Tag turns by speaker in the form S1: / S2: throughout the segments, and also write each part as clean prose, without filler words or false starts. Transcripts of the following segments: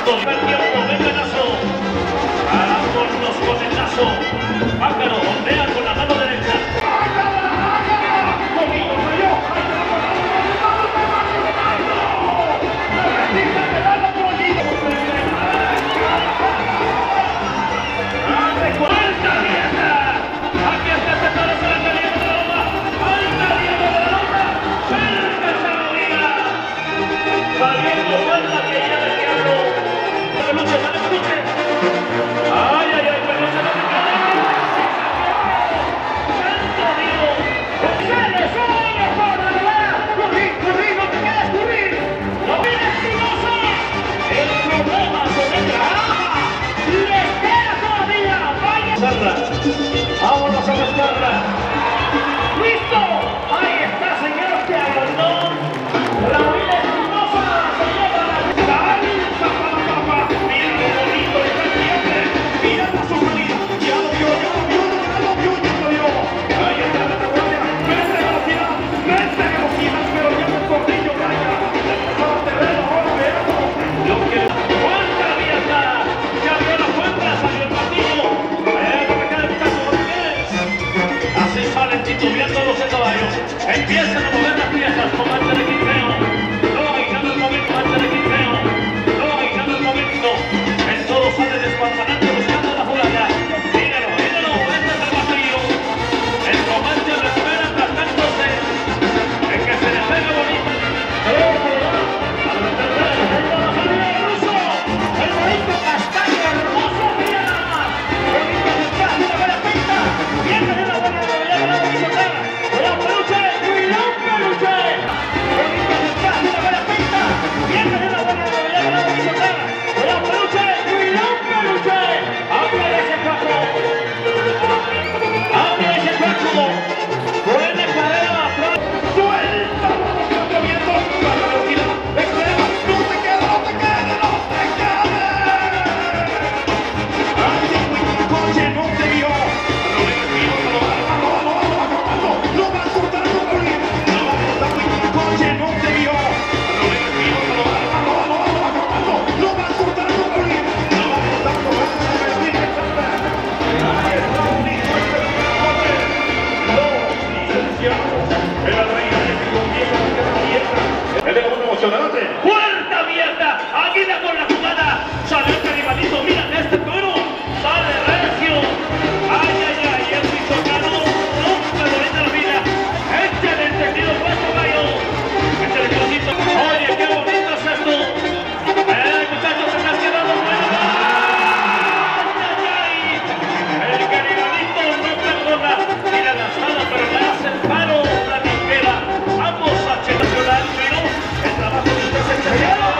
S1: Listo, el tiempo, venga el lazo. Vámonos con el lazo. Pájaro, ondea con la mano derecha. Conmigo, yo. Aquí está este toro, se la calienta de la loma. ¡Alta Diego de la loma! ¡Cerca esa rodilla! Saliendo fuerza que ya le quedó. Peluche, sale peluche. ¡Ay, ay, ay! Peluche, no te quedes. ¡Santo Dios! ¡Sale, sale, por la verdad! ¡Corrí, corrí, no te quedes, corrí! ¡No vienes, Espinosa! El problema sobre Traba. ¡Le espera todavía! ¡Vaya! ¡Vámonos a buscarla! ¡Listo! ¡Ahí está, señor! ¡Que agrandó! ¡Raúl Espinosa se lleva la salsa para la papa! ¡Mira lo bonito de este siempre! ¡Mira la somalía! ¡Ya lo vio! ¡Ahí está la guardia! ¡Vence velocidad! ¡Pero ya el corrillo calla! ¡Empezó a terreno! ¡Ahora veamos! ¡Lo que... ¡Puerta abierta! ¡Ya abrió la puerta! ¡Salió el patillo! Así salen titubeando los caballos. Empiezan a mover las piezas con arte de quinteo. No agitando el momento, arte de quinteo. No agitando el momento. El todo sale despanzanante buscando la jugada. Míralo, míralo, este es el vacío. El comandante lo espera tratándose de que se le pegue bonito. El bonito castaño hermoso, mira nada más. Bonito detrás de la buena pinta. Viene de la buena rodilla de la bisotada. Cuidado, peluche, cuidado, peluche. Bonito detrás de la buena pinta. Viene de la buena rodilla de la bisotada. Cuidado, peluche, cuidado, peluche. Abre ese cuaco. Abre ese cuaco. Puede cadera atrás. Suelta los movimientos. Para la velocidad extrema. No te quedes, no te quedes, no te quedes. Ay, coche no te vio. No va a cortar a morir. No va a cortar el coche, no te vio. No va a cortar a morir. No va a cortar a morir. El de la buena emocionante. ¡Puerta abierta! ¡Águila con la jugada! ¡Sale el rivalito! ¡Mira este toro! ¡Sale recio! ¡Ay, ay, ay! ¡El pisocano! ¡Nunca lo entra la vida! ¡Échale el tejido puesto, gallo! ¡Échale el cosito! ¡Oye, qué bonito es esto! Muchachos, se están quedando buenos! ¡Ay, ay, ay! El rivalito no perdona. Mira la sala, pero le hace el paro la tijera. Vamos a checar pero el trabajo de usted se estrellado.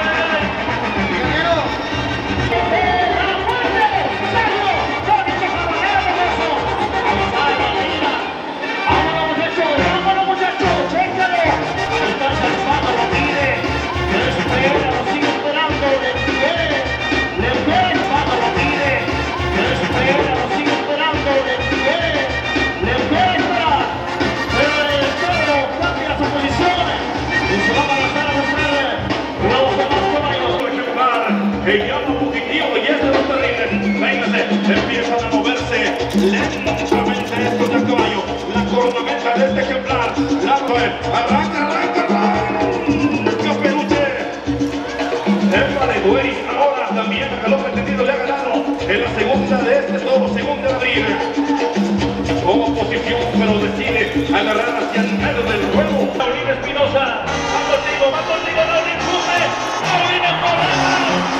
S1: ¡Vámonos, muchachos! ¡Chécale! Alcanza el pato, lo pide. ¡Le espera, lo sigue esperando! ¡Le pide! El pato, lo pide. ¡Le espera, lo sigue esperando! ¡Le pide! ¡Le encuentra! Pero el toro cambia su posición y se va a lanzar a buscar los demás caballos. Que llama un poquitito y este es lo terrible. Véngase, empiezan a moverse lentamente estos del caballo. La cornamenta de este ejemplar. Arranca, peluche. Épale, güey. Ahora también a calor entendido le ha ganado en la segunda de este toro, segunda de abril. Como posición, pero decide agarrar hacia el medio del juego. Raúl Espinosa, va contigo, Raúl, cumple. Raúl en corona.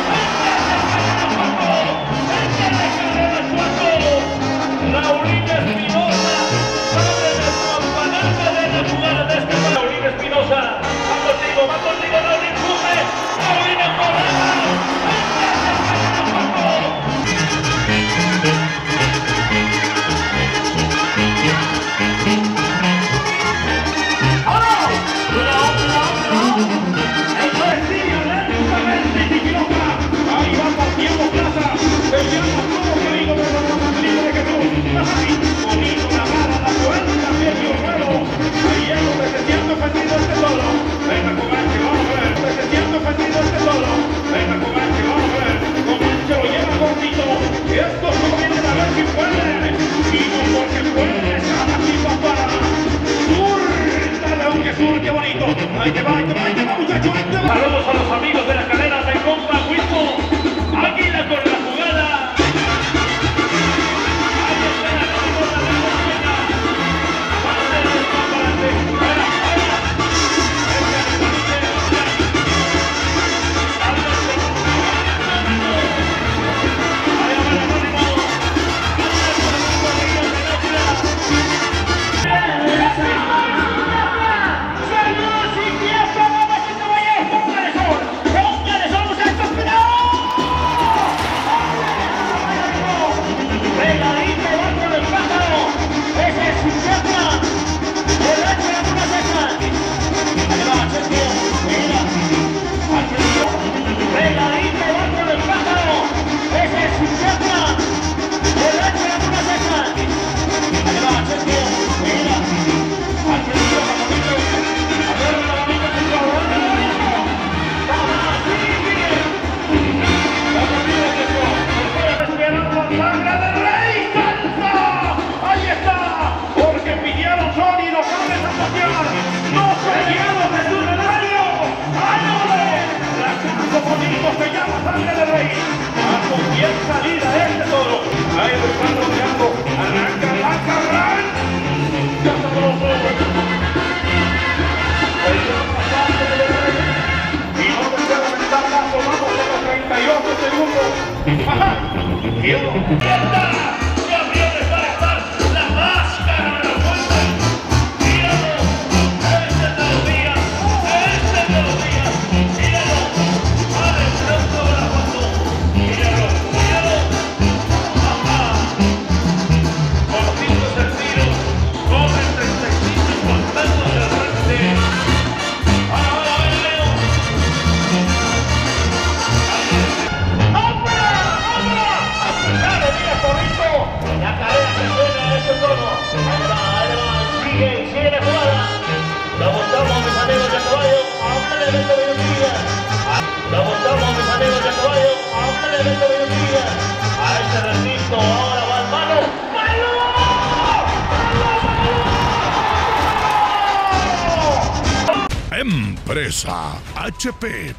S1: Raúl Espinosa, sale del campanazo de la jugada de este Raúl Espinosa, va contigo, Raúl, cumple. Raúl en corona. Saludos a los amigos de la cadena de compa Wismo. Águila con la jugada. Ahí está la pelota de Montaña. Pase de adelante. Fuera, fuera.
S2: Empresa HP